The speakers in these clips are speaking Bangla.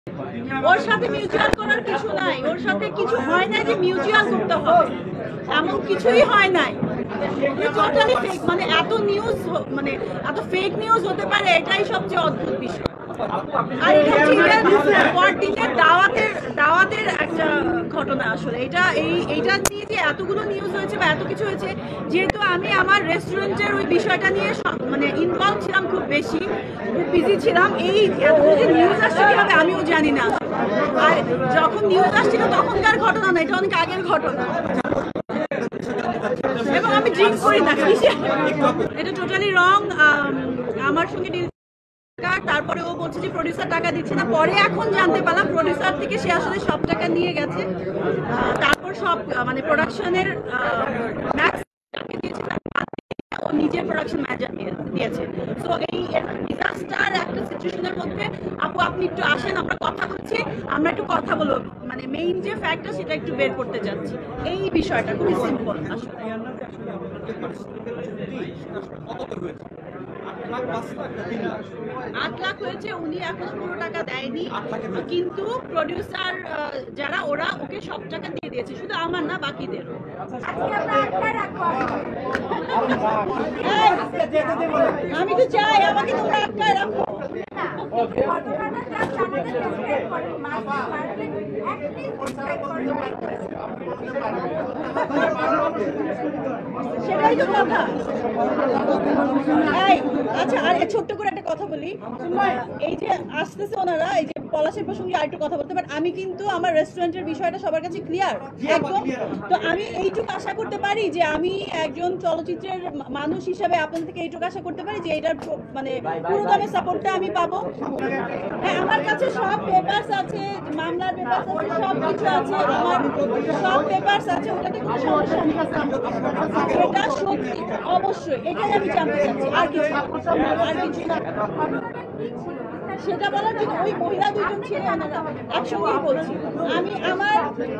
ওর সাথে মিউচুয়াল করার কিছু নাই, ওর সাথে কিছু হয় না যে মিউচুয়াল করতে হবে, এমন কিছুই হয় নাই। টোটালি ফেক, মানে এত নিউজ, মানে এত ফেক নিউজ হতে পারে, এটাই সবচেয়ে অদ্ভুত বিষয়। আর এটা দাওয়াতের একটা ঘটনা আসলে। এইটা নিয়ে যে এতগুলো নিউজ হয়েছে বা এত কিছু হয়েছে, যেহেতু আমি আমার রেস্টুরেন্টের ওই বিষয়টা নিয়ে মানে ইনভলভ ছিলাম, খুব বেশি খুব বিজি ছিলাম। এই এতগুলো যে নিউজ আসছে কিভাবে আমিও জানি না। আর যখন নিউজ আসছিল তখনকার ঘটনা না, এটা অনেক আগের ঘটনা। এবং আমি ড্রিঙ্ক করি না, এটা টোটালি রং। আমার সঙ্গে তারপরে ও বলছে যে প্রডিউসার টাকা দিচ্ছে না। পরে এখন জানতে পারলাম প্রডিউসার থেকে সে আসলে সব টাকা নিয়ে গেছে। তারপর সব মানে প্রোডাকশনের ম্যাক্স টাকা দিয়েছে, ও নিজের প্রোডাকশন ম্যানেজার দিয়েছে। তো এই ডিজাস্টার একটা সিচুয়েশনের মধ্যে আপু আপনি একটু আসেন, আমরা কথা বলছি, আমরা একটু কথা বলবো, মানে মেইন যে ফ্যাক্টটা সেটা একটু বের করতে যাচ্ছি। এই বিষয়টা খুবই সিম্পল আসলে। 8 লাখ হয়েছে, উনি এখনো পুরো টাকা দেয়নি, কিন্তু প্রডিউসার যারা ওরা ওকে সব টাকা দিয়ে দিয়েছে, শুধু আমার না বাকিদেরও। আমি তো চাই আমাকে তোমরা আটকায় রাখো। সেটাই তো কথা। আচ্ছা, আর ছোট্ট করে একটা কথা বলি, এই যে আসতেছে ওনারা, এই যে পলাশের প্রসঙ্গে আরেকটু কথা বলতে, বাট আমি কিন্তু আমার রেস্টুরেন্টের বিষয়টা সবার কাছে ক্লিয়ার একদম। তো আমি এইটুকু আশা করতে পারি যে আমি একজন চলচ্চিত্রের মানুষ হিসাবে আপনাদের থেকে এইটুকু আশা করতে পারি যে এটার মানে পুরোদমে সাপোর্টটা আমি পাবো। হ্যাঁ, আমার কাছে সব পেপারস আছে, মামলার পেপারস আছে, সব কিছু আছে, আমার সব পেপারস আছে, ওটাতে কোনো সমস্যা নেই। এটা সত্যি, অবশ্যই এটাই আমি জানতে চাচ্ছি, আর কিছু না। সেটা বলার জন্য ওই মহিলা দুজন ছিলেন, ওনারা একসঙ্গেই বলছি। আমি আমার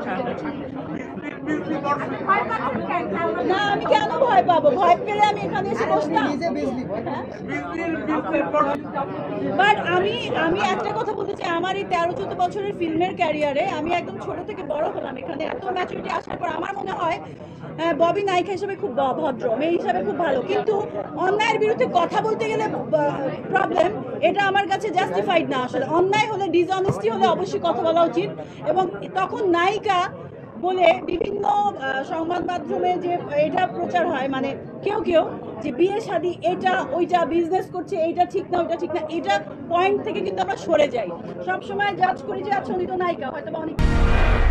না, আমি কেন ভয় পাবো? ভয় পেলে আমি এখানে এসে বসতাম? বাট আমি একটা কথা বলতে চাই, আমার এই 13-14 বছরের ফিল্মের ক্যারিয়ারে আমি একদম ছোট থেকে বড় হলাম এখানে। এত ম্যাচুরিটি আসার পর আমার মনে হয় ববি নায়িকা হিসেবে খুব ভদ্র, মেয়ে হিসাবে খুব ভালো, কিন্তু অন্যায়ের বিরুদ্ধে কথা বলতে গেলে প্রবলেম। এটা আমার কাছে জাস্টিফাইড না আসলে। অন্যায় হলে, ডিসঅনেস্টি হলে অবশ্যই কথা বলা উচিত। এবং তখন নায়িকা বলে বিভিন্ন সংবাদ মাধ্যমে যে এটা প্রচার হয়, মানে কেউ যে বিয়ে শাদী এটা ওইটা, বিজনেস করছে এইটা ঠিক না ওইটা ঠিক না, এটা পয়েন্ট থেকে কিন্তু আমরা সরে যাই। সবসময় জাজ করি যে আচ্ছা উনি তো নায়িকা, হয়তো বা অনেক